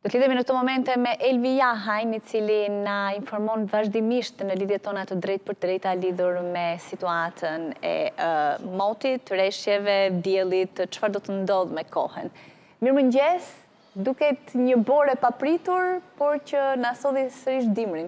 Do të lidhemi në këto momente me Elvi Jahajn, i cili na informon vazhdimisht në lidhjet tona të drejtë për drejta lidhur me situatën e motit, rreshjeve, diellit, çfarë do të ndodh me kohën. Mirëmëngjes, duket një bore papritur, por që na sodhi sërish dimrin.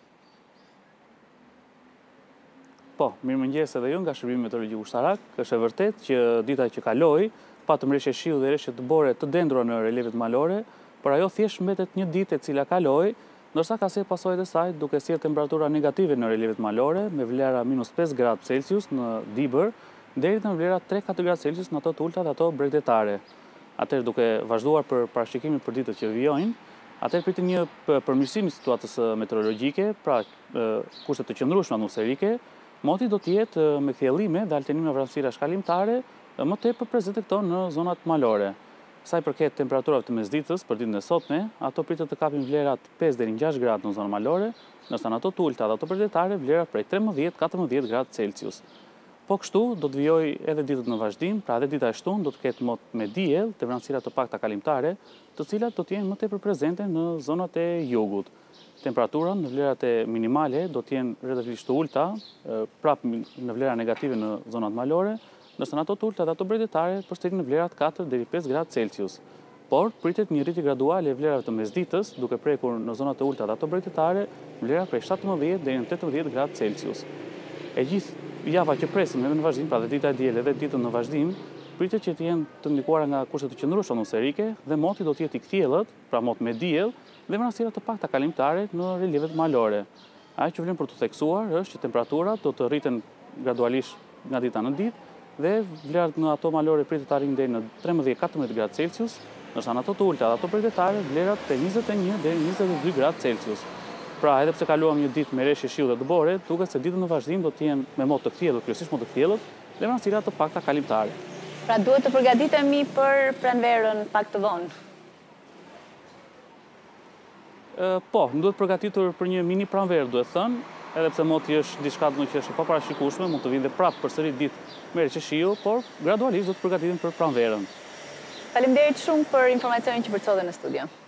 Po, mirëmëngjes edhe ju nga Shërbimi Meteorologjik Ushtarak. Është e vërtetë që dita që kaloi patëm rreshje shiu dhe rreshje të bore të dendrua në relievet malore, por ajo thjesht mbetet një ditë e cila kaloi, ndërsa ka si pasojë të saj duke sjellë temperatura negative në relievet malore, me vlera -5 gradë Celsius në Dibër, deri në vlera 3-4 gradë Celsius në ato të ulta dhe ato bregdetare. Atëherë duke vazhduar për parashikimin për ditët që vijojnë, atëherë pritet një përmirësim i situatës meteorologjike, pra kushte të qëndrueshme atmosferike. Moti do të jetë me kthjellime dhe alternime vranësira shkalimtare, më tepër prezente këto në zonat malore. Sa i përket temperaturave të mesditës për ditën e sotme, ato pritet të kapin vlerat 5 deri në 6 gradë në zonat malore, ndërsa në ato të ulta dhe ato bregdetare vlera prej 13-14 gradë Celsius. Po kështu do të vijojë edhe ditët në vazhdim, pra edhe dita e shtunë do të ketë mot me diell dhe vranësira të pakta kalimtare, të cilat do të jenë më tepër prezente në zonat e jugut. Temperatura në vlerat e minimale do të jenë relativisht të ulta, prapë në vlera negative në zonat malore, ndërsa në ato të ulta dhe ato bregdetare përshtaten në vlerat 4 deri 5 gradë Celsius. Por pritet një rritje graduale e vlerave të mesditës, duke prekur në zonat e ulta dhe ato bregdetare vlera prej 17 deri në 18 gradë Celsius. E gjithë java që presim edhe në vazhdim, pra dhe dita e diel edhe ditën në vazhdim, pritet që të jenë të ndikuara nga kushtet të qëndrueshme atmosferike dhe moti do të jetë i kthjellët, pra mot me diell dhe vranësira të pakta kalimtare në relievet malore. Ajo që vlen për të theksuar është që temperaturat do të rriten gradualisht nga dita në ditë dhe vlerat në ato malore pritet të arrijnë deri në 13-14 gradë Celsius, ndërsa në ato të ulta dhe ato bregdetare vlerat te 21 deri 22 gradë Celsius. Pra, edhe pse kaluam një ditë me rreshje shiu dhe të bore, duket se ditën në vazhdim do të jenë me mot të kthjellët, kryesisht mot të kthjellët dhe vranësira të pakta kalimtare. Pra duhet të përgatitemi për pranverën pak të vonë. Po, duhet përgatitur për një mini pranverë, duhet thënë, edhe pse moti është diçka që është e paparashikueshme, mund të vinë dhe prapë përsëri ditë me rreshje shiu, por gradualisht do të përgatiten për pranverën. Faleminderit shumë për informacionin që përcodhe në studio.